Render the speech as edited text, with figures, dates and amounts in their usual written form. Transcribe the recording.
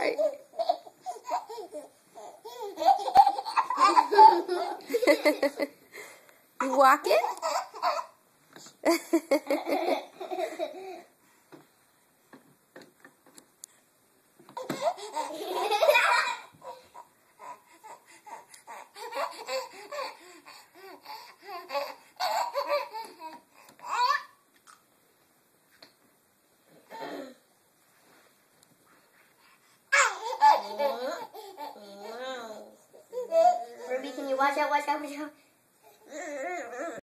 right. You walking? Ruby, can you watch out, watch out, watch out?